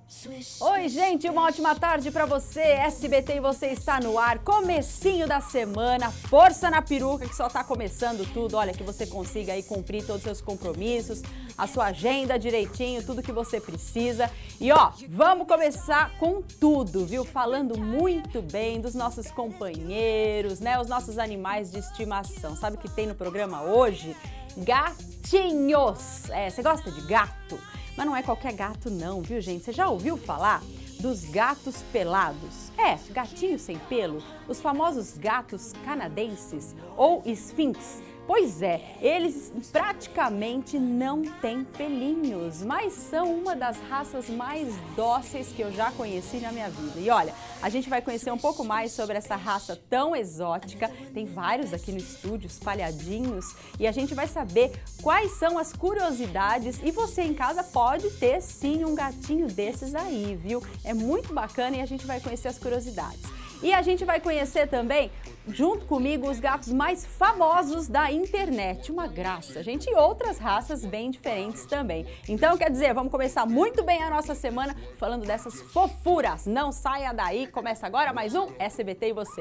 Oi, gente, uma ótima tarde pra você. SBT e você está no ar. Comecinho da semana, força na peruca que só tá começando tudo. Olha, que você consiga aí cumprir todos os seus compromissos, a sua agenda direitinho, tudo que você precisa. E ó, vamos começar com tudo, viu? Falando muito bem dos nossos companheiros, né? Os nossos animais de estimação. Sabe o que tem no programa hoje? Gatinhos. Você gosta de gato? Mas não é qualquer gato não, viu, gente? Você já ouviu falar dos gatos pelados? Gatinhos sem pelo, os famosos gatos canadenses ou esfinx. Pois é, eles praticamente não têm pelinhos, mas são uma das raças mais dóceis que eu já conheci na minha vida. E olha, a gente vai conhecer um pouco mais sobre essa raça tão exótica, tem vários aqui no estúdio espalhadinhos, e a gente vai saber quais são as curiosidades, e você em casa pode ter sim um gatinho desses aí, viu? É muito bacana e a gente vai conhecer as curiosidades. E a gente vai conhecer também, junto comigo, os gatos mais famosos da internet. Uma graça, gente, e outras raças bem diferentes também. Então, quer dizer, vamos começar muito bem a nossa semana falando dessas fofuras. Não saia daí, começa agora mais um SBT e você.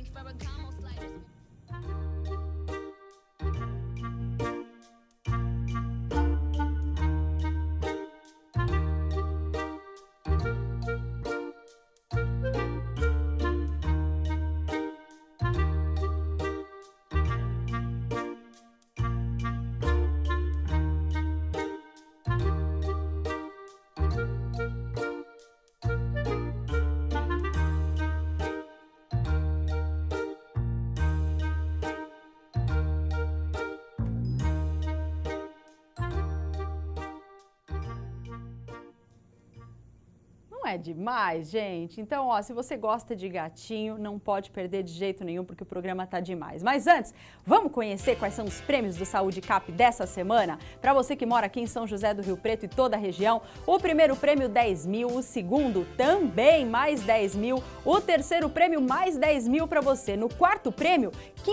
Não é demais, gente? Então, ó, se você gosta de gatinho, não pode perder de jeito nenhum, porque o programa tá demais. Mas antes, vamos conhecer quais são os prêmios do Saúde Cap dessa semana? Para você que mora aqui em São José do Rio Preto e toda a região, o primeiro prêmio 10 mil, o segundo também mais 10 mil, o terceiro prêmio mais 10 mil para você. No quarto prêmio,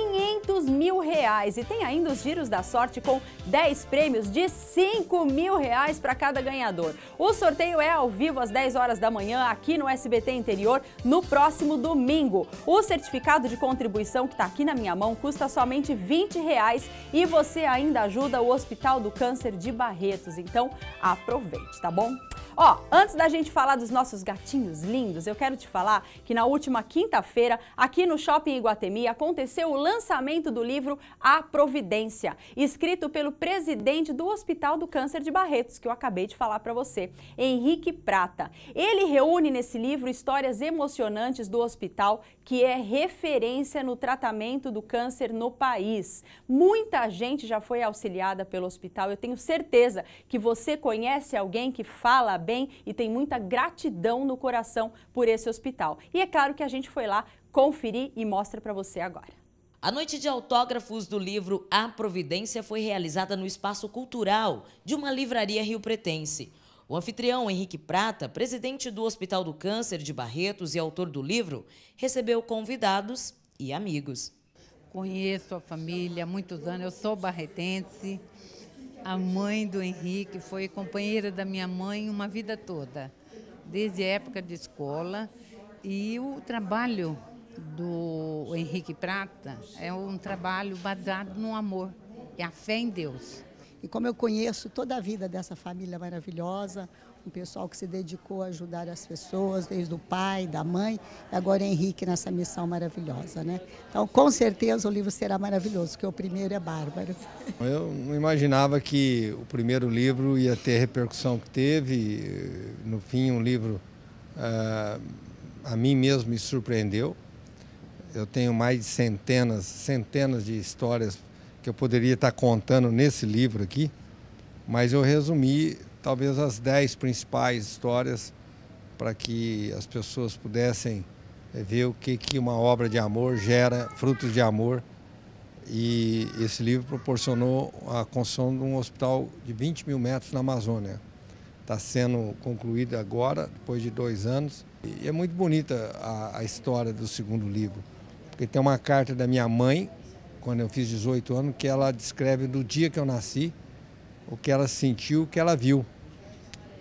500 mil reais. E tem ainda os giros da sorte com 10 prêmios de 5 mil reais para cada ganhador. O sorteio é ao vivo às 10 horas da manhã aqui no SBT Interior no próximo domingo. O certificado de contribuição que está aqui na minha mão custa somente R$20 e você ainda ajuda o Hospital do Câncer de Barretos. Então aproveite, tá bom? Ó, antes da gente falar dos nossos gatinhos lindos, eu quero te falar que na última quinta-feira, aqui no Shopping Iguatemi, aconteceu o lançamento do livro A Providência, escrito pelo presidente do Hospital do Câncer de Barretos, que eu acabei de falar para você, Henrique Prata. Ele reúne nesse livro histórias emocionantes do hospital, que é referência no tratamento do câncer no país. Muita gente já foi auxiliada pelo hospital, eu tenho certeza que você conhece alguém que fala bem e tem muita gratidão no coração por esse hospital. E é claro que a gente foi lá conferir e mostra para você agora. A noite de autógrafos do livro A Providência foi realizada no Espaço Cultural de uma livraria riopretense. O anfitrião Henrique Prata, presidente do Hospital do Câncer de Barretos e autor do livro, recebeu convidados e amigos. Conheço a família há muitos anos, eu sou barretense. A mãe do Henrique foi companheira da minha mãe uma vida toda, desde a época de escola. E o trabalho do Henrique Prata é um trabalho baseado no amor, é a fé em Deus. E como eu conheço toda a vida dessa família maravilhosa, um pessoal que se dedicou a ajudar as pessoas, desde o pai, da mãe, e agora Henrique nessa missão maravilhosa, né? Então, com certeza, o livro será maravilhoso, porque o primeiro é bárbaro. Eu não imaginava que o primeiro livro ia ter a repercussão que teve. No fim, um livro, a mim mesmo me surpreendeu. Eu tenho mais de centenas de histórias que eu poderia estar contando nesse livro aqui, mas eu resumi talvez as 10 principais histórias para que as pessoas pudessem ver o que uma obra de amor gera, frutos de amor. E esse livro proporcionou a construção de um hospital de 20 mil metros na Amazônia. Está sendo concluído agora, depois de 2 anos. E é muito bonita a história do segundo livro, porque tem uma carta da minha mãe, quando eu fiz 18 anos, que ela descreve do dia que eu nasci, o que ela sentiu, o que ela viu.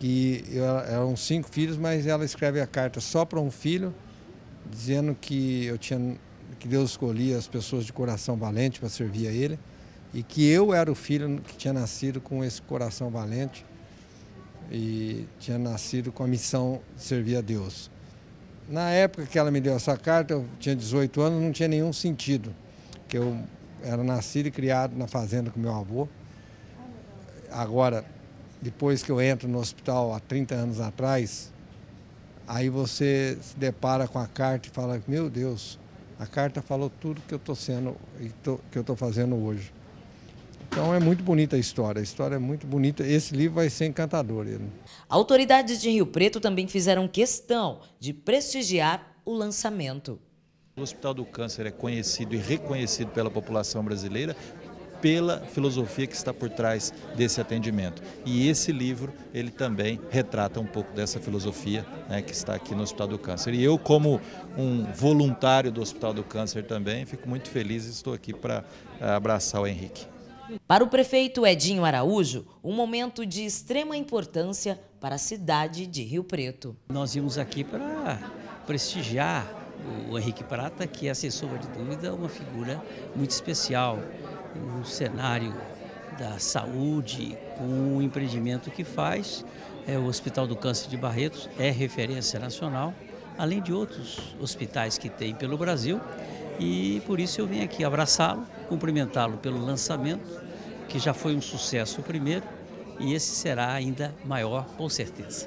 que eram 5 filhos, mas ela escreve a carta só para um filho, dizendo que Deus escolhia as pessoas de coração valente para servir a Ele, e que eu era o filho que tinha nascido com esse coração valente e tinha nascido com a missão de servir a Deus. Na época que ela me deu essa carta, eu tinha 18 anos, não tinha nenhum sentido, que eu era nascido e criado na fazenda com meu avô. Agora, depois que eu entro no hospital há 30 anos atrás, aí você se depara com a carta e fala, meu Deus, a carta falou tudo que eu estou sendo e que eu estou fazendo hoje. Então é muito bonita a história é muito bonita, esse livro vai ser encantador. Autoridades de Rio Preto também fizeram questão de prestigiar o lançamento. O Hospital do Câncer é conhecido e reconhecido pela população brasileira pela filosofia que está por trás desse atendimento. E esse livro, ele também retrata um pouco dessa filosofia, né, que está aqui no Hospital do Câncer. E eu, como um voluntário do Hospital do Câncer também, fico muito feliz e estou aqui para abraçar o Henrique. Para o prefeito Edinho Araújo, um momento de extrema importância para a cidade de Rio Preto. Nós vimos aqui para prestigiar o Henrique Prata, que é, sem sombra de dúvida, uma figura muito especial no cenário da saúde, com o empreendimento que faz. O Hospital do Câncer de Barretos é referência nacional, além de outros hospitais que tem pelo Brasil. E por isso eu vim aqui abraçá-lo, cumprimentá-lo pelo lançamento, que já foi um sucesso o primeiro, e esse será ainda maior, com certeza.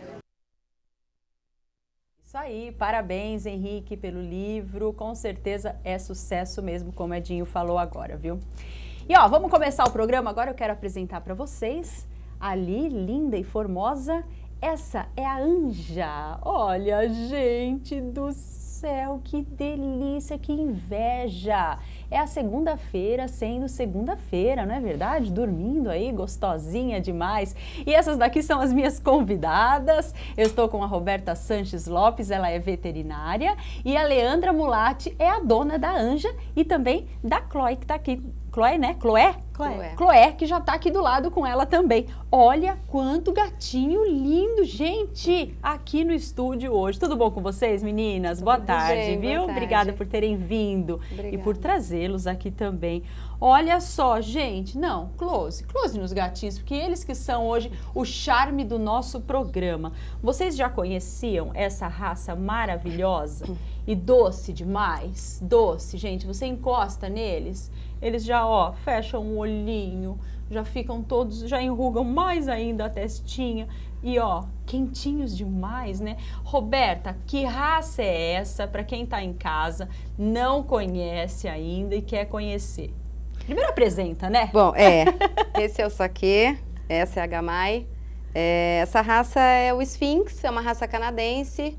Isso aí, parabéns, Henrique, pelo livro, com certeza é sucesso mesmo, como o Edinho falou agora, viu? E ó, vamos começar o programa, agora eu quero apresentar para vocês, ali, linda e formosa, essa é a Anja. Olha, gente do céu, que delícia, que inveja! É a segunda-feira sendo segunda-feira, não é verdade? Dormindo aí, gostosinha demais. E essas daqui são as minhas convidadas. Eu estou com a Roberta Sanches Lopes, ela é veterinária, e a Leandra Mulatti é a dona da Anja e também da Chloe, que está aqui. Chloe, né? Chloé? Chloé, que já tá aqui do lado com ela também. Olha quanto gatinho lindo, gente, aqui no estúdio hoje. Tudo bom com vocês, meninas? Boa tarde, viu? Boa tarde. Obrigada por terem vindo. Obrigada. E por trazê-los aqui também. Olha só, gente, não, close nos gatinhos, porque eles que são hoje o charme do nosso programa. Vocês já conheciam essa raça maravilhosa e doce demais? Doce, gente, você encosta neles, eles já, ó, fecham o olhinho, já ficam todos, já enrugam mais ainda a testinha e, ó, quentinhos demais, né? Roberta, que raça é essa para quem tá em casa, não conhece ainda e quer conhecer? Primeiro apresenta, né? Bom, esse é o Saquê, essa é a Gamay. Essa raça é o Sphinx, é uma raça canadense.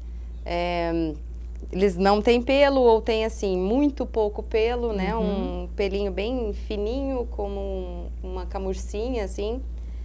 Eles não têm pelo ou têm, assim, muito pouco pelo, né? Um pelinho bem fininho, como uma camurcinha, assim.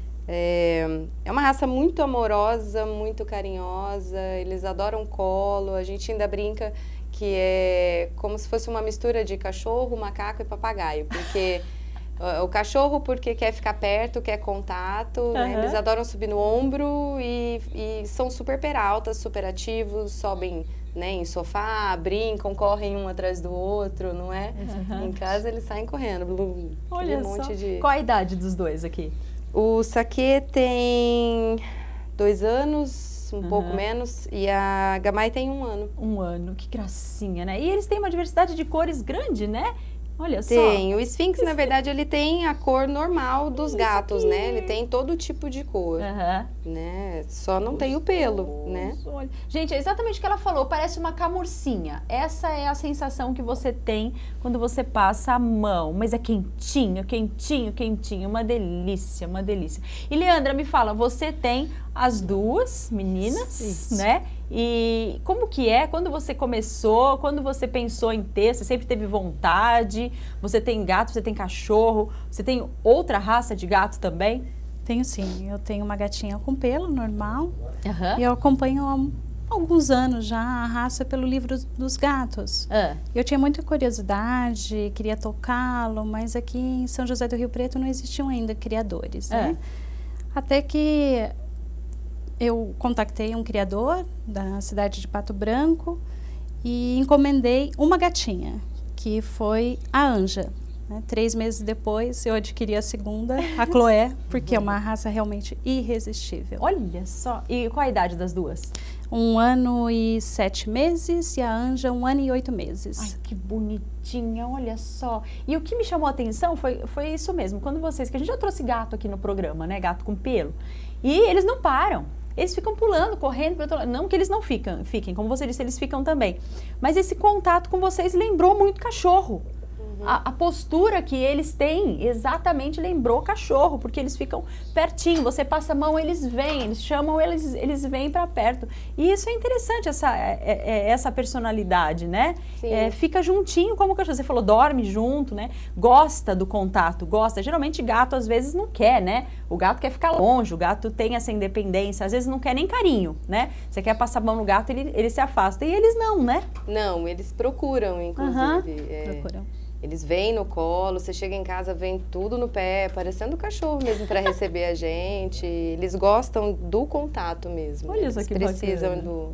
É uma raça muito amorosa, muito carinhosa, eles adoram colo, a gente ainda brinca que é como se fosse uma mistura de cachorro, macaco e papagaio, porque o cachorro porque quer ficar perto, quer contato, né? Eles adoram subir no ombro e são super peraltas, super ativos, sobem, né, em sofá, brincam, correm um atrás do outro, não é? Em casa eles saem correndo. Olha um monte só. Qual a idade dos dois aqui? O Saquê tem 2 anos, um pouco menos, e a Gamay tem 1 ano. 1 ano, que gracinha, né? E eles têm uma diversidade de cores grande, né? Olha só. Tem. O Sphinx, na verdade, ele tem a cor normal dos gatos, né? Ele tem todo tipo de cor, né? Só não tem o pelo, né? Olha. Gente, é exatamente o que ela falou, parece uma camurcinha. Essa é a sensação que você tem quando você passa a mão. Mas é quentinho, quentinho, quentinho. Uma delícia, uma delícia. E Leandra, me fala, você tem as duas meninas, né? E como que é? Quando você começou? Quando você pensou em ter? Você sempre teve vontade? Você tem gato, você tem cachorro? Você tem outra raça de gato também? Tenho sim. Eu tenho uma gatinha com pelo normal. E eu acompanho há alguns anos já a raça pelo livro dos gatos. Eu tinha muita curiosidade, queria tocá-lo, mas aqui em São José do Rio Preto não existiam ainda criadores, né? Até que eu contactei um criador da cidade de Pato Branco e encomendei uma gatinha, que foi a Anja. 3 meses depois, eu adquiri a segunda, a Chloé, porque é uma raça realmente irresistível. Olha só! E qual a idade das duas? 1 ano e 7 meses e a Anja 1 ano e 8 meses. Ai, que bonitinha, olha só. E o que me chamou a atenção foi isso mesmo, quando que a gente já trouxe gato aqui no programa, né, gato com pelo, e eles não param. Eles ficam pulando, correndo para outro lado. Não que eles não fiquem, como você disse, eles ficam também. Mas esse contato com vocês lembrou muito cachorro. A postura que eles têm exatamente lembrou cachorro, porque eles ficam pertinho, você passa a mão, eles vêm, eles chamam, eles vêm para perto. E isso é interessante, essa personalidade, né? Fica juntinho como o cachorro. Você falou, dorme junto, né? Gosta do contato, gosta. Geralmente gato às vezes não quer, né? O gato quer ficar longe, o gato tem essa independência, às vezes não quer nem carinho, né? Você quer passar a mão no gato, ele se afasta. E eles não, né? Não, eles procuram, inclusive. Procuram. Eles vêm no colo, você chega em casa, vem tudo no pé, parecendo cachorro mesmo para receber a gente. Eles gostam do contato mesmo. Olha só que bacana. Eles precisam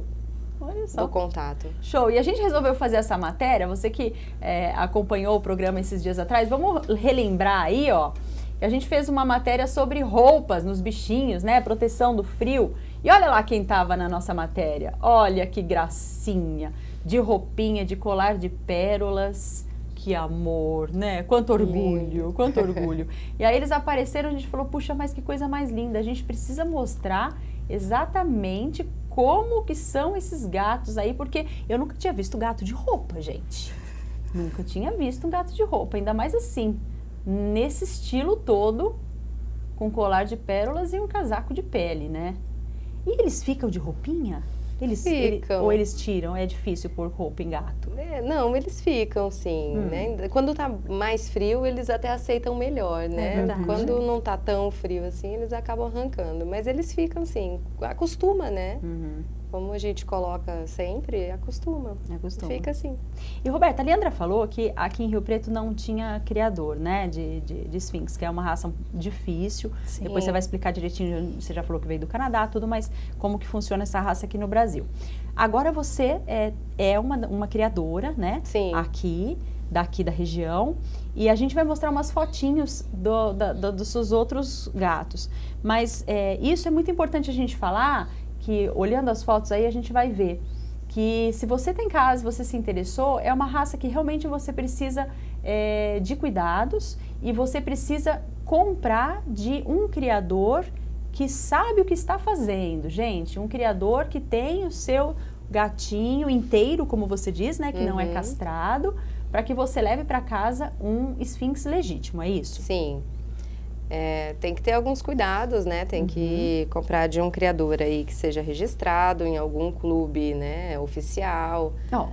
do contato. Show! E a gente resolveu fazer essa matéria, você que acompanhou o programa esses dias atrás, vamos relembrar aí, ó. A gente fez uma matéria sobre roupas nos bichinhos, né? Proteção do frio. E olha lá quem tava na nossa matéria. Olha que gracinha. De roupinha, de colar de pérolas. Que amor, né? Quanto orgulho, quanto orgulho. E aí eles apareceram, a gente falou, puxa, mas que coisa mais linda. A gente precisa mostrar exatamente como que são esses gatos aí, porque eu nunca tinha visto gato de roupa, gente. Nunca tinha visto um gato de roupa, ainda mais assim, nesse estilo todo, com colar de pérolas e um casaco de pele, né? E eles ficam de roupinha? Eles ficam. Ou eles tiram? É difícil pôr roupa em gato? Não, eles ficam, sim. Né? Quando tá mais frio, eles até aceitam melhor, né? Quando não tá tão frio assim, eles acabam arrancando. Mas eles ficam, sim. Acostuma, né? Como a gente coloca sempre, acostuma. Fica assim. E, Roberta, a Leandra falou que aqui em Rio Preto não tinha criador, né, de Sphynx, que é uma raça difícil. Sim. Depois você vai explicar direitinho, você já falou que veio do Canadá, tudo, mas como que funciona essa raça aqui no Brasil. Agora você é uma criadora, né, Sim. daqui da região, e a gente vai mostrar umas fotinhos dos seus outros gatos. Mas isso é muito importante a gente falar, que olhando as fotos aí a gente vai ver que se você tem casa, você se interessou, é uma raça que realmente você precisa de cuidados e você precisa comprar de um criador que sabe o que está fazendo, gente. Um criador que tem o seu gatinho inteiro, como você diz, né, que não é castrado, para que você leve para casa um Sphynx legítimo, é isso? Sim. Tem que ter alguns cuidados, né? Tem que comprar de um criador aí que seja registrado em algum clube, né? Oficial.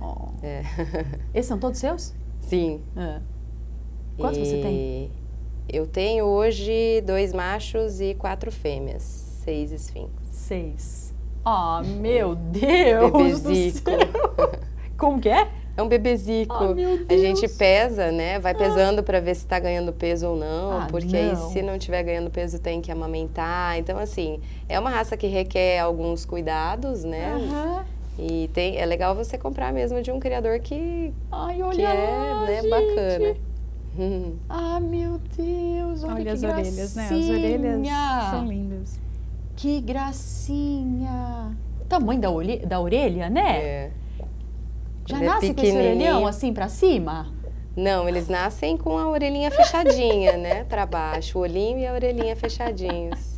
Esses são todos seus? Sim. Quantos você tem? Eu tenho hoje 2 machos e 4 fêmeas. 6 Sphynx. 6. Oh, meu Deus! Bebezico. Como que é? É um bebezico. Oh, meu Deus. A gente pesa, né? Vai pesando para ver se tá ganhando peso ou não, porque aí se não tiver ganhando peso tem que amamentar. Então, assim, é uma raça que requer alguns cuidados, né? E é legal você comprar mesmo de um criador que né, bacana. Ah, meu Deus, olha que as gracinha. Orelhas, né? As orelhas são lindas. Que gracinha. O tamanho da orelha, né? Já nasce com esse orelhão assim pra cima? Não, eles nascem com a orelhinha fechadinha, né? Pra baixo, o olhinho e a orelhinha fechadinhos.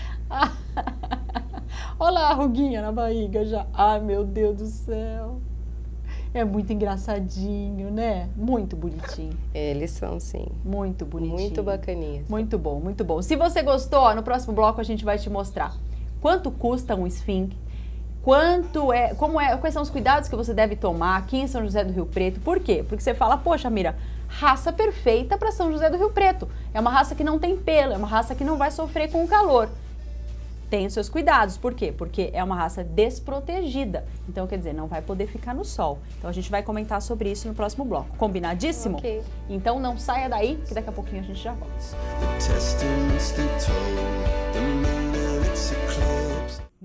Olha lá a ruguinha na barriga já. Ai, meu Deus do céu. É muito engraçadinho, né? Muito bonitinho. Eles são, sim. Muito bonitinho. Muito bacaninhas. Muito bom, muito bom. Se você gostou, ó, no próximo bloco a gente vai te mostrar quanto custa um Sphynx, quais são os cuidados que você deve tomar aqui em São José do Rio Preto. Por quê? Porque você fala, poxa, Mira, raça perfeita para São José do Rio Preto. É uma raça que não tem pelo, é uma raça que não vai sofrer com o calor. Tem os seus cuidados. Por quê? Porque é uma raça desprotegida. Então, quer dizer, não vai poder ficar no sol. Então, a gente vai comentar sobre isso no próximo bloco. Combinadíssimo? Ok. Então, não saia daí, que daqui a pouquinho a gente já volta.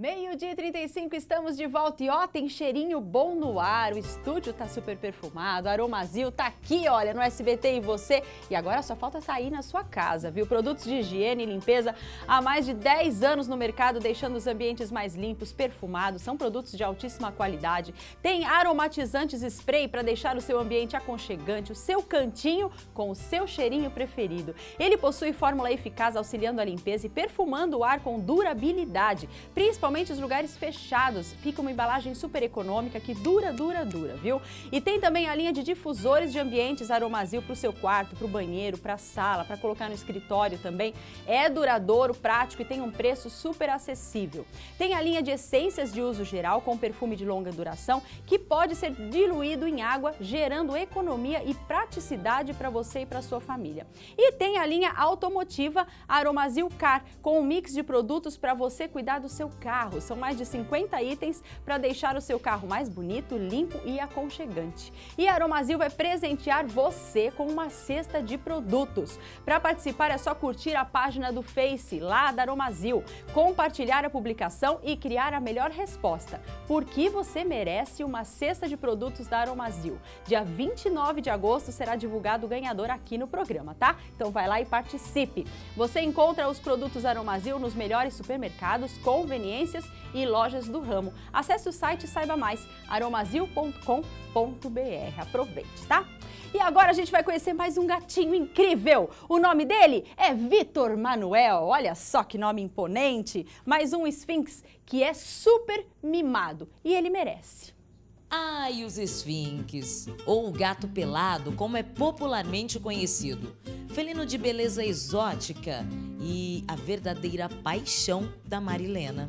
Meio-dia e 35, estamos de volta e ó, tem cheirinho bom no ar, o estúdio tá super perfumado, a Aromazil tá aqui, olha, no SBT e você, e agora só falta sair na sua casa, viu? Produtos de higiene e limpeza há mais de 10 anos no mercado, deixando os ambientes mais limpos, perfumados, são produtos de altíssima qualidade, tem aromatizantes spray para deixar o seu ambiente aconchegante, o seu cantinho com o seu cheirinho preferido. Ele possui fórmula eficaz auxiliando a limpeza e perfumando o ar com durabilidade, principalmente os lugares fechados, fica uma embalagem super econômica que dura, viu? E tem também a linha de difusores de ambientes Aromazil para o seu quarto, para o banheiro, para a sala, para colocar no escritório também. É duradouro, prático e tem um preço super acessível. Tem a linha de essências de uso geral com perfume de longa duração que pode ser diluído em água, gerando economia e praticidade para você e para sua família. E tem a linha automotiva Aromazil Car, com um mix de produtos para você cuidar do seu carro. São mais de 50 itens para deixar o seu carro mais bonito, limpo e aconchegante. E a Aromazil vai presentear você com uma cesta de produtos. Para participar é só curtir a página do Face, lá da Aromazil, compartilhar a publicação e criar a melhor resposta. Porque você merece uma cesta de produtos da Aromazil. Dia 29 de agosto será divulgado o ganhador aqui no programa, tá? Então vai lá e participe. Você encontra os produtos Aromazil nos melhores supermercados, conveniências e lojas do ramo. Acesse o site e saiba mais, aromazil.com.br. Aproveite, tá? E agora a gente vai conhecer mais um gatinho incrível. O nome dele é Vitor Manuel. Olha só que nome imponente. Mais um Sphinx que é super mimado e ele merece. Ai, os esfinques, ou o gato pelado, como é popularmente conhecido. Felino de beleza exótica e a verdadeira paixão da Marilena.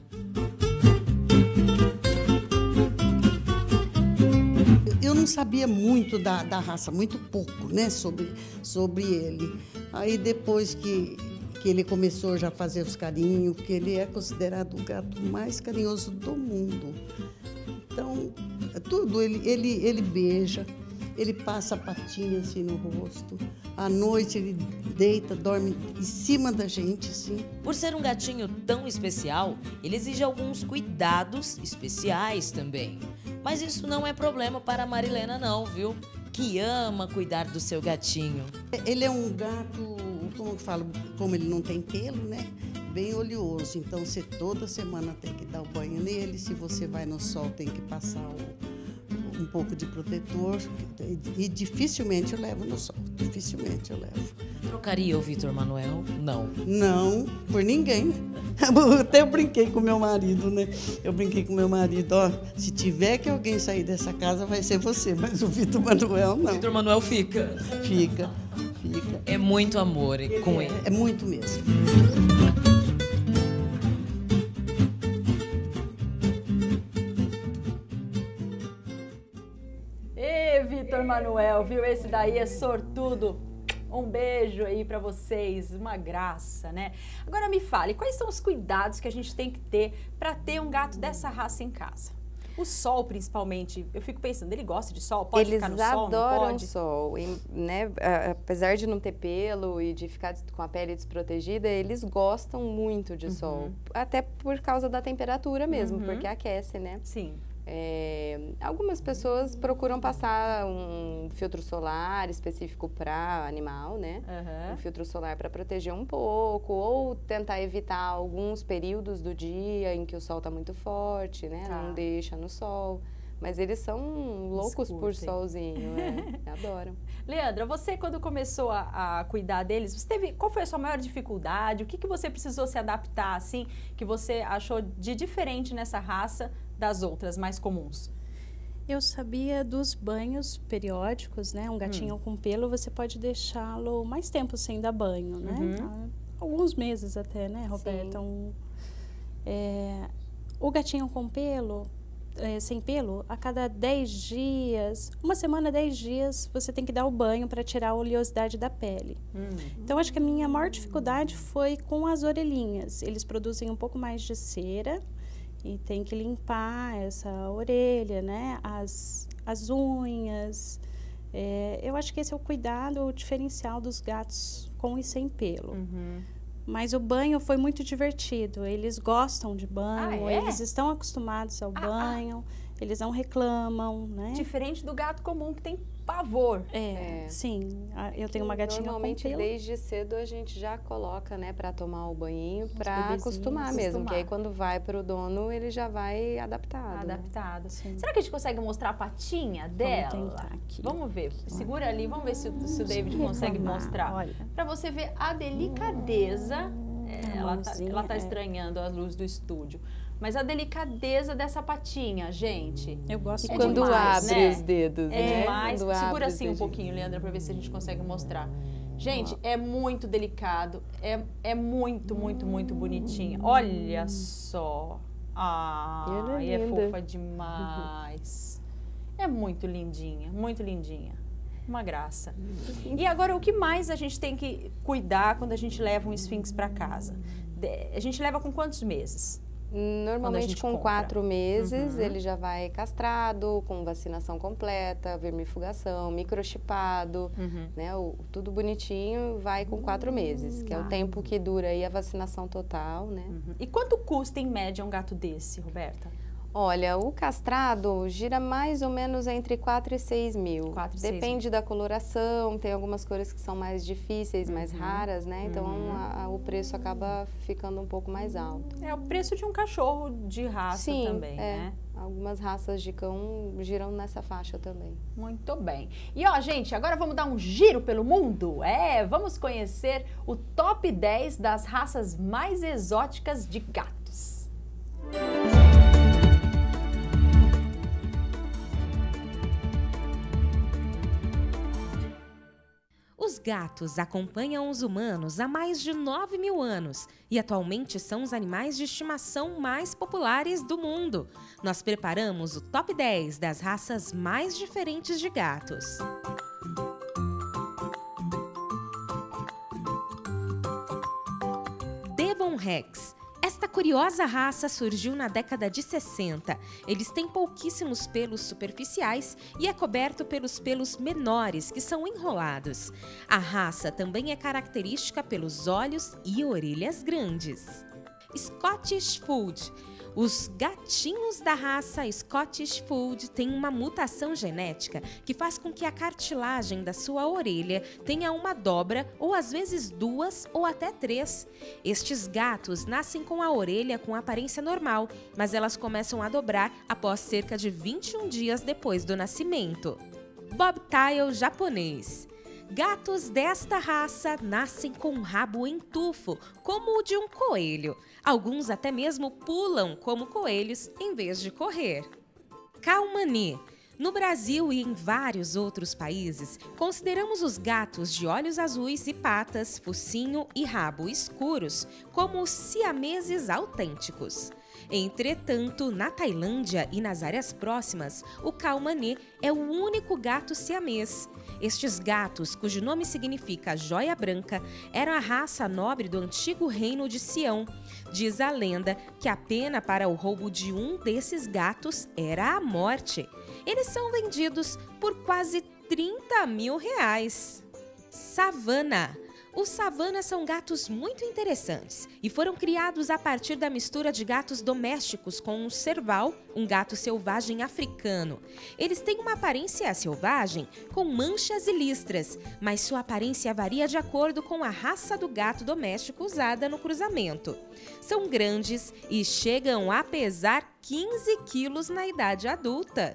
Eu não sabia muito da raça, muito pouco, né, sobre ele. Aí depois que ele começou já a fazer os carinhos, que ele é considerado o gato mais carinhoso do mundo. Então, tudo, ele beija, ele passa a patinha assim no rosto. À noite ele deita, dorme em cima da gente, assim. Por ser um gatinho tão especial, ele exige alguns cuidados especiais também. Mas isso não é problema para a Marilena não, viu? Que ama cuidar do seu gatinho. Ele é um gato, como eu falo, como ele não tem pelo, né? Bem oleoso, então você toda semana tem que dar o banho nele, se você vai no sol tem que passar um pouco de protetor e dificilmente eu levo no sol, dificilmente eu levo. Trocaria o Vitor Manuel? Não. Não, por ninguém. Até eu brinquei com meu marido, né? Eu brinquei com meu marido, ó, se tiver que alguém sair dessa casa vai ser você, mas o Vitor Manuel não. O Vitor Manuel fica? Fica. É muito amor com ele. É muito mesmo. Vitor Manuel, viu? Esse daí é sortudo. Um beijo aí pra vocês, uma graça, né? Agora me fale, quais são os cuidados que a gente tem que ter pra ter um gato dessa raça em casa? O sol, principalmente, eu fico pensando, ele gosta de sol? Pode ficar no sol? Eles adoram sol, e, né? Apesar de não ter pelo e de ficar com a pele desprotegida, eles gostam muito de sol. Até por causa da temperatura mesmo, porque aquece, né? Sim. Algumas pessoas procuram passar um filtro solar específico para animal, né? Um filtro solar para proteger um pouco, ou tentar evitar alguns períodos do dia em que o sol está muito forte, né? Não deixa no sol. Mas eles são loucos por solzinho, adoram. Leandra, você quando começou a cuidar deles, qual foi a sua maior dificuldade? O que você precisou se adaptar, assim, que você achou de diferente nessa raça das outras mais comuns? Eu sabia dos banhos periódicos, né? Um gatinho com pelo, você pode deixá-lo mais tempo sem dar banho, né? Alguns meses até, né, Roberta? O gatinho com pelo, sem pelo, a cada 10 dias, uma semana, 10 dias, você tem que dar o banho para tirar a oleosidade da pele. Então, acho que a minha maior dificuldade foi com as orelhinhas. Eles produzem um pouco mais de cera e tem que limpar essa orelha, né? As unhas. Eu acho que esse é o cuidado, o diferencial dos gatos com e sem pelo. Mas o banho foi muito divertido. Eles gostam de banho, eles estão acostumados ao banho, eles não reclamam, né? Diferente do gato comum que tem pavor. Sim. Eu tenho uma gatinha normalmente com pelo. Desde cedo a gente já coloca, né, para tomar o banhinho, para acostumar mesmo, que aí quando vai para o dono ele já vai adaptado. Adaptado. Né? Será que a gente consegue mostrar a patinha dela? Vamos tentar aqui. Vamos ver. Segura ali, vamos ver se o David consegue mostrar. Para você ver a delicadeza. Ela tá estranhando a luz do estúdio. Mas a delicadeza dessa patinha, gente. Eu gosto de quando demais, abre, né, os dedos. É né? demais. Segura assim um pouquinho, Leandra, para ver se a gente consegue mostrar. Gente, é muito delicado. É muito, muito, muito bonitinha. Olha só. É fofa demais. É muito lindinha, muito lindinha. Uma graça. E agora, o que mais a gente tem que cuidar quando a gente leva um esfinx para casa? A gente leva com quantos meses? Normalmente com 4 meses, ele já vai castrado, com vacinação completa, vermifugação, microchipado, né? Tudo bonitinho, vai com 4 meses, que é o tempo que dura aí a vacinação total, né? E quanto custa em média um gato desse, Roberta? Olha, o castrado gira mais ou menos entre 4 e 6 mil. Depende da coloração, tem algumas cores que são mais difíceis, mais raras, né? Então o preço acaba ficando um pouco mais alto. É o preço de um cachorro de raça também, né? Algumas raças de cão giram nessa faixa também. Muito bem. E ó, gente, agora vamos dar um giro pelo mundo? Vamos conhecer o top 10 das raças mais exóticas de gatos. Os gatos acompanham os humanos há mais de 9.000 anos e atualmente são os animais de estimação mais populares do mundo. Nós preparamos o top 10 das raças mais diferentes de gatos. Devon Rex. Esta curiosa raça surgiu na década de 60. Eles têm pouquíssimos pelos superficiais e é coberto pelos pelos menores, que são enrolados. A raça também é característica pelos olhos e orelhas grandes. Scottish Fold. Os gatinhos da raça Scottish Fold têm uma mutação genética que faz com que a cartilagem da sua orelha tenha uma dobra ou às vezes 2 ou até 3. Estes gatos nascem com a orelha com aparência normal, mas elas começam a dobrar após cerca de 21 dias depois do nascimento. Bobtail japonês. Gatos desta raça nascem com um rabo em tufo, como o de um coelho. Alguns até mesmo pulam como coelhos em vez de correr. Calmani. No Brasil e em vários outros países, consideramos os gatos de olhos azuis e patas, focinho e rabo escuros como os siameses autênticos. Entretanto, na Tailândia e nas áreas próximas, o Calmani é o único gato siamês. Estes gatos, cujo nome significa joia branca, eram a raça nobre do antigo reino de Sião. Diz a lenda que a pena para o roubo de um desses gatos era a morte. Eles são vendidos por quase R$30.000. Savana. Os Savana são gatos muito interessantes e foram criados a partir da mistura de gatos domésticos com um serval, um gato selvagem africano. Eles têm uma aparência selvagem com manchas e listras, mas sua aparência varia de acordo com a raça do gato doméstico usada no cruzamento. São grandes e chegam a pesar 15 quilos na idade adulta.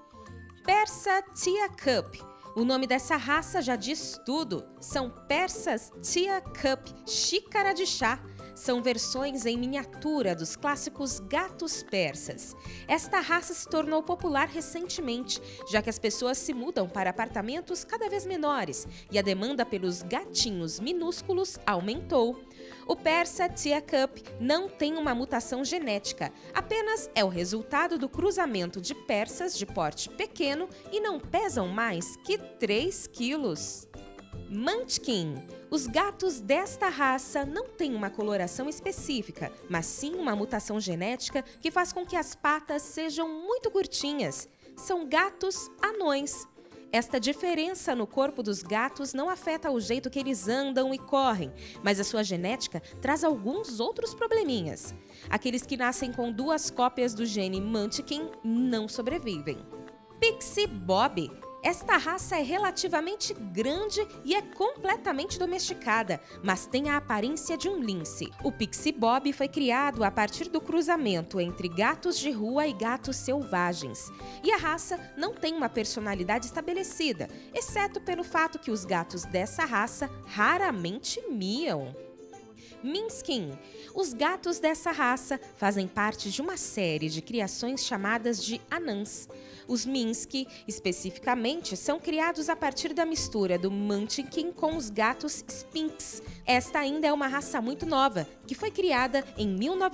Persa Teacup. O nome dessa raça já diz tudo. São persas Teacup, xícara de chá. São versões em miniatura dos clássicos gatos persas. Esta raça se tornou popular recentemente, já que as pessoas se mudam para apartamentos cada vez menores e a demanda pelos gatinhos minúsculos aumentou. O Persa Teacup não tem uma mutação genética, apenas é o resultado do cruzamento de persas de porte pequeno e não pesam mais que 3 quilos. Munchkin. Os gatos desta raça não têm uma coloração específica, mas sim uma mutação genética que faz com que as patas sejam muito curtinhas. São gatos anões. Esta diferença no corpo dos gatos não afeta o jeito que eles andam e correm, mas a sua genética traz alguns outros probleminhas. Aqueles que nascem com 2 cópias do gene Munchkin não sobrevivem. Pixie Bob. Esta raça é relativamente grande e é completamente domesticada, mas tem a aparência de um lince. O Pixie Bob foi criado a partir do cruzamento entre gatos de rua e gatos selvagens. E a raça não tem uma personalidade estabelecida, exceto pelo fato que os gatos dessa raça raramente miam. Minskin. Os gatos dessa raça fazem parte de uma série de criações chamadas de anãs. Os Minsky, especificamente, são criados a partir da mistura do Munchkin com os gatos Sphinx. Esta ainda é uma raça muito nova, que foi criada em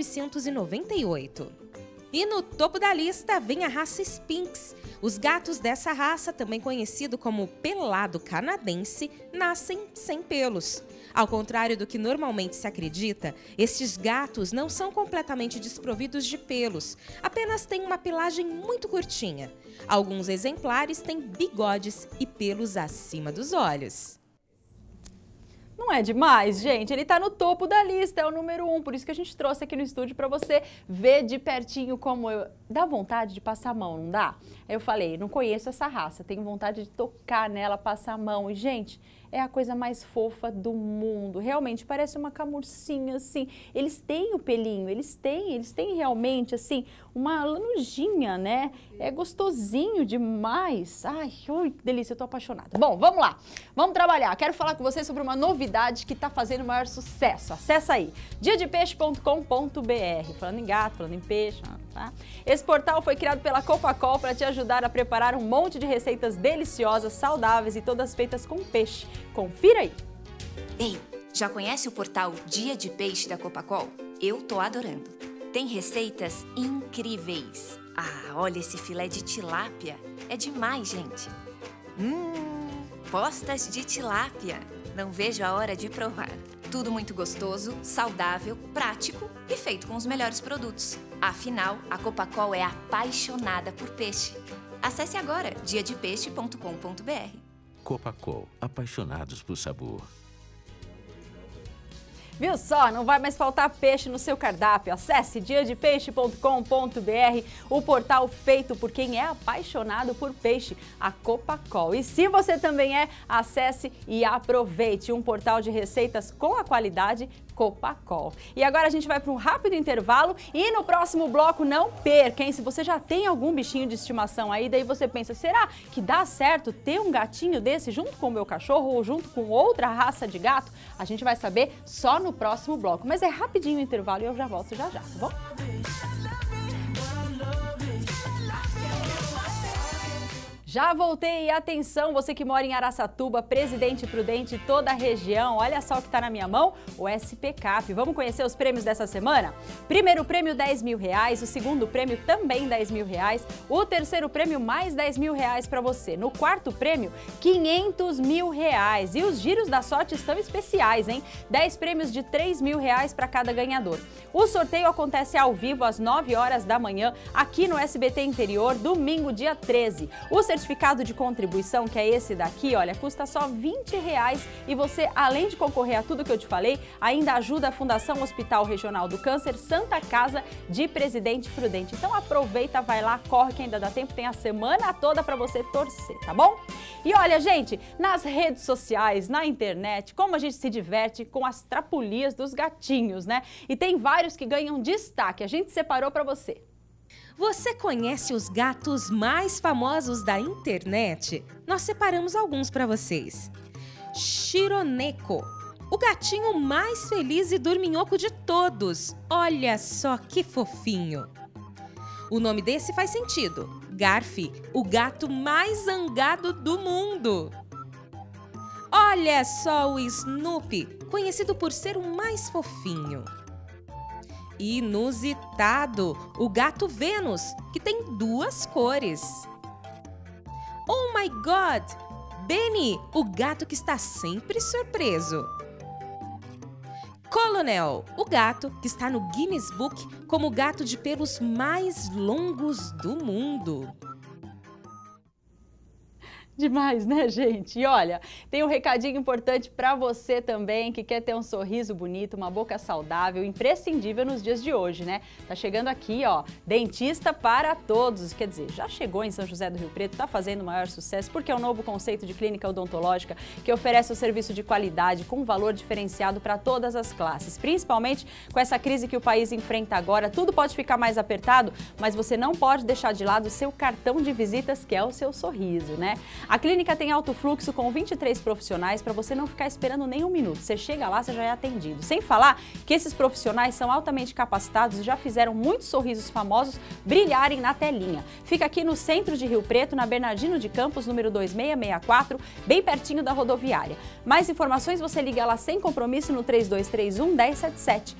1998. E no topo da lista vem a raça Sphinx. Os gatos dessa raça, também conhecido como pelado canadense, nascem sem pelos. Ao contrário do que normalmente se acredita, estes gatos não são completamente desprovidos de pelos, apenas têm uma pelagem muito curtinha. Alguns exemplares têm bigodes e pelos acima dos olhos. Não é demais, gente? Ele tá no topo da lista, é o número 1, por isso que a gente trouxe aqui no estúdio para você ver de pertinho como eu... Dá vontade de passar a mão, não dá? Aí eu falei, não conheço essa raça, tenho vontade de tocar nela, passar a mão. E, gente, é a coisa mais fofa do mundo. Realmente, parece uma camurcinha, assim. Eles têm o pelinho, eles têm realmente, assim, uma lanujinha, né? É gostosinho demais. Ai, ui, que delícia, eu tô apaixonada. Bom, vamos lá. Vamos trabalhar. Quero falar com vocês sobre uma novidade que tá fazendo o maior sucesso. Acessa aí, diadepeixe.com.br. Falando em gato, falando em peixe, tá? Esse portal foi criado pela Copacol para te ajudar a preparar um monte de receitas deliciosas, saudáveis e todas feitas com peixe. Confira aí! Ei, já conhece o portal Dia de Peixe da Copacol? Eu tô adorando. Tem receitas incríveis. Ah, olha esse filé de tilápia. É demais, gente. Postas de tilápia. Não vejo a hora de provar. Tudo muito gostoso, saudável, prático e feito com os melhores produtos. Afinal, a Copacol é apaixonada por peixe. Acesse agora diadepeixe.com.br. Copacol, apaixonados por sabor. Viu só? Não vai mais faltar peixe no seu cardápio. Acesse diadepeixe.com.br, o portal feito por quem é apaixonado por peixe, a Copacol. E se você também é, acesse e aproveite um portal de receitas com a qualidade Copacol. E agora a gente vai para um rápido intervalo e no próximo bloco não perca, hein? Se você já tem algum bichinho de estimação aí, daí você pensa, será que dá certo ter um gatinho desse junto com o meu cachorro ou junto com outra raça de gato? A gente vai saber só no próximo bloco, mas é rapidinho o intervalo e eu já volto já, tá bom? Já voltei e atenção, você que mora em Araçatuba, Presidente Prudente e toda a região, olha só o que está na minha mão, o SPCap. Vamos conhecer os prêmios dessa semana? Primeiro prêmio R$10.000, o segundo prêmio também R$10.000, o terceiro prêmio mais R$10.000 para você. No quarto prêmio, R$500.000 e os giros da sorte estão especiais, hein? 10 prêmios de R$3.000 para cada ganhador. O sorteio acontece ao vivo às 9 horas da manhã aqui no SBT Interior, domingo, dia 13. O certificado de contribuição, que é esse daqui, olha, custa só R$20 e você, além de concorrer a tudo que eu te falei, ainda ajuda a Fundação Hospital Regional do Câncer Santa Casa de Presidente Prudente. Então aproveita, vai lá, corre que ainda dá tempo, tem a semana toda para você torcer, tá bom? E olha, gente, nas redes sociais, na internet, como a gente se diverte com as trapulias dos gatinhos, né? E tem vários que ganham destaque, a gente separou para você. Você conhece os gatos mais famosos da internet? Nós separamos alguns para vocês. Chironeko, o gatinho mais feliz e dorminhoco de todos. Olha só que fofinho. O nome desse faz sentido. Garfi, o gato mais zangado do mundo. Olha só o Snoopy, conhecido por ser o mais fofinho. Inusitado, o gato Vênus, que tem 2 cores. Oh my God! Benny, o gato que está sempre surpreso. Colonel, o gato que está no Guinness Book como o gato de pelos mais longos do mundo. Demais, né, gente? E olha, tem um recadinho importante para você também que quer ter um sorriso bonito, uma boca saudável, imprescindível nos dias de hoje, né? Tá chegando aqui, ó, Dentista para Todos. Quer dizer, já chegou em São José do Rio Preto, tá fazendo o maior sucesso porque é um novo conceito de clínica odontológica que oferece um serviço de qualidade com um valor diferenciado para todas as classes. Principalmente com essa crise que o país enfrenta agora, tudo pode ficar mais apertado, mas você não pode deixar de lado o seu cartão de visitas, que é o seu sorriso, né? A clínica tem alto fluxo com 23 profissionais para você não ficar esperando nem um minuto. Você chega lá, você já é atendido. Sem falar que esses profissionais são altamente capacitados e já fizeram muitos sorrisos famosos brilharem na telinha. Fica aqui no centro de Rio Preto, na Bernardino de Campos, número 2664, bem pertinho da rodoviária. Mais informações você liga lá sem compromisso no 3231-1077.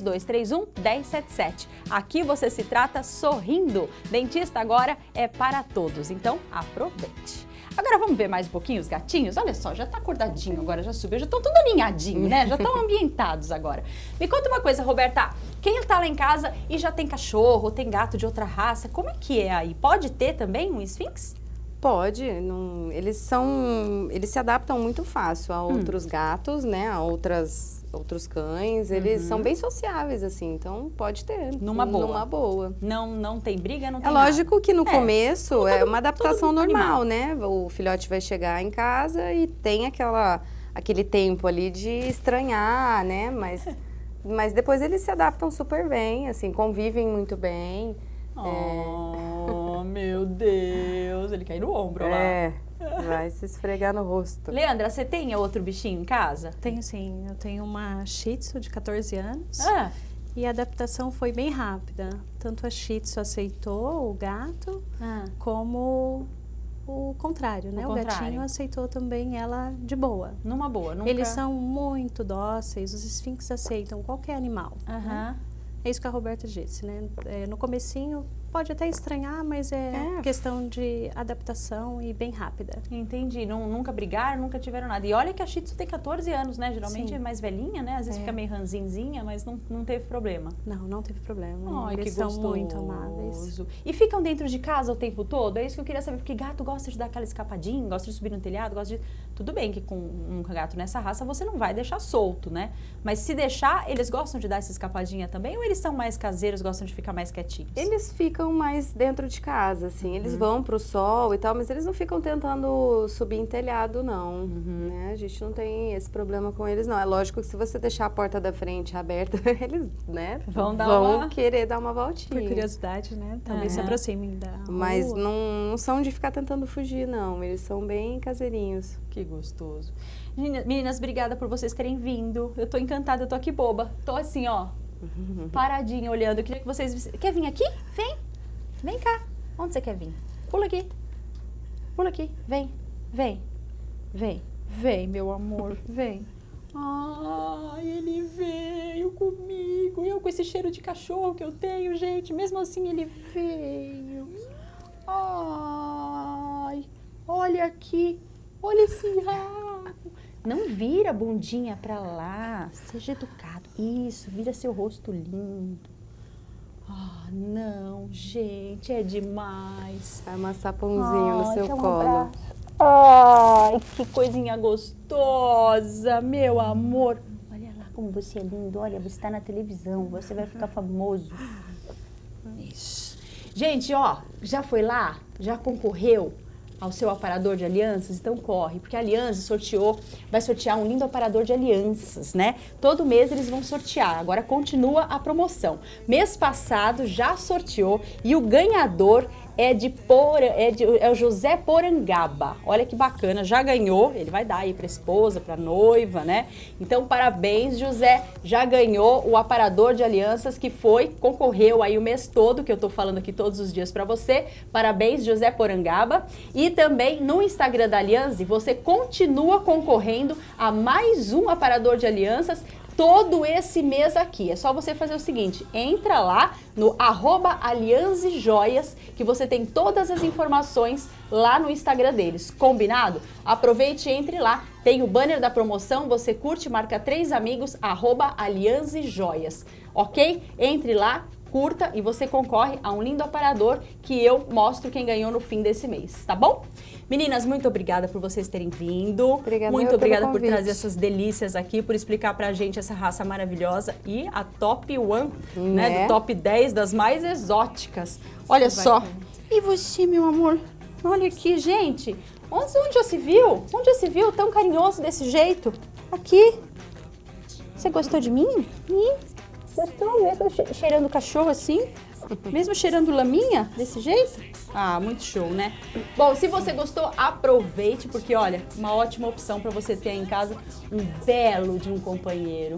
3231-1077. Aqui você se trata sorrindo. Dentista agora é para todos, então aproveite. Agora vamos ver mais um pouquinho os gatinhos? Olha só, já tá acordadinho agora, já subiu, já estão tudo aninhadinho, né? Já estão ambientados agora. Me conta uma coisa, Roberta, quem tá lá em casa e já tem cachorro, tem gato de outra raça, como é que é aí? Pode ter também um esfinx? Pode, eles se adaptam muito fácil a outros gatos, né, a outros cães, eles são bem sociáveis, assim, então pode ter. Numa boa. Numa boa. Não tem briga, não tem nada. É lógico que no começo tudo, é uma adaptação normal, animal, né, o filhote vai chegar em casa e tem aquele tempo ali de estranhar, né, mas depois eles se adaptam super bem, assim, convivem muito bem. Oh, meu Deus, ele cai no ombro lá. Vai se esfregar no rosto. Leandra, você tem outro bichinho em casa? Tenho sim, eu tenho uma Shih Tzu de 14 anos. E a adaptação foi bem rápida. Tanto a Shih Tzu aceitou o gato, como o contrário, né? O gatinho aceitou também ela de boa. Numa boa, nunca... Eles são muito dóceis, os esfinx aceitam qualquer animal. Né? É isso que a Roberta disse, né? No comecinho pode até estranhar, mas é questão de adaptação e bem rápida. Entendi. Nunca brigaram, nunca tiveram nada. E olha que a Shih Tzu tem 14 anos, né? Geralmente é mais velhinha, né? Às vezes fica meio ranzinzinha, mas não teve problema. Não teve problema. Ai, eles que são muito amáveis. E ficam dentro de casa o tempo todo? É isso que eu queria saber, porque gato gosta de dar aquela escapadinha, gosta de subir no telhado, gosta de... Tudo bem que com um gato nessa raça você não vai deixar solto, né? Mas se deixar, eles gostam de dar essa escapadinha também ou eles são mais caseiros, gostam de ficar mais quietinhos? Eles ficam mais dentro de casa, assim. Eles vão pro sol e tal, mas eles não ficam tentando subir em telhado, não. Né? A gente não tem esse problema com eles, não. É lógico que se você deixar a porta da frente aberta, eles, né, vão querer dar uma voltinha. Por curiosidade, né? Talvez se aproximem da rua. Mas não são de ficar tentando fugir, não. Eles são bem caseirinhos. Que gostoso. Meninas, obrigada por vocês terem vindo. Eu tô encantada, eu tô aqui boba. Tô assim, ó, paradinha, olhando. Eu queria que vocês... Quer vir aqui? Vem. Vem cá. Onde você quer vir? Pula aqui. Pula aqui. Vem. Vem. Vem. Vem, meu amor. Vem. Ai, ele veio comigo. Eu com esse cheiro de cachorro que eu tenho, gente. Mesmo assim, ele veio. Ai, olha aqui. Olha esse rabo. Não vira a bundinha pra lá. Seja educado. Isso, vira seu rosto lindo. Ah, não, gente, é demais. Vai amassar pãozinho no seu colo. Ai, que coisinha gostosa, meu amor. Olha lá como você é lindo. Olha, você tá na televisão, você vai ficar famoso. Isso. Gente, ó, já foi lá? Já concorreu ao seu aparador de alianças? Então corre, porque a Aliança vai sortear um lindo aparador de alianças, né? Todo mês eles vão sortear, agora continua a promoção. Mês passado já sorteou e o ganhador é o José Porangaba. Olha que bacana, já ganhou, ele vai dar aí pra esposa, pra noiva, né? Então, parabéns, José, já ganhou o aparador de alianças que concorreu aí o mês todo, que eu tô falando aqui todos os dias pra você. Parabéns, José Porangaba. E também no Instagram da Aliança, você continua concorrendo a mais um aparador de alianças todo esse mês aqui. É só você fazer o seguinte, entra lá no @alianzejoias, que você tem todas as informações lá no Instagram deles, combinado? Aproveite e entre lá, tem o banner da promoção, você curte, marca 3 amigos, @alianzejoias, ok? Entre lá, curta e você concorre a um lindo aparador que eu mostro quem ganhou no fim desse mês, tá bom? Meninas, muito obrigada por vocês terem vindo. Muito obrigada por trazer essas delícias aqui, por explicar pra gente essa raça maravilhosa e a top 1, né, do top 10 das mais exóticas. Olha só. E você, meu amor? Olha aqui, gente. Onde já se viu? Onde já se viu tão carinhoso desse jeito? Aqui. Você gostou de mim? Gostou mesmo cheirando o cachorro assim? Mesmo cheirando laminha desse jeito? Ah, muito show, né? Bom, se você gostou, aproveite, porque olha, uma ótima opção para você ter aí em casa um belo de um companheiro,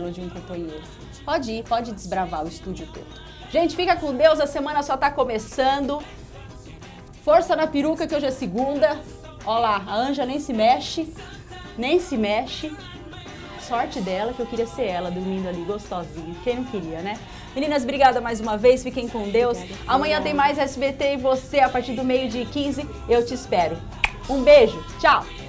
Pode desbravar o estúdio todo. Gente, fica com Deus, a semana só tá começando. Força na peruca que hoje é segunda. Ó lá, a Anja nem se mexe. Sorte dela, que eu queria ser ela, dormindo ali, gostosinha. Quem não queria, né? Meninas, obrigada mais uma vez, fiquem com Deus. Amanhã tem mais SBT e você, a partir do 12h15, eu te espero. Um beijo, tchau!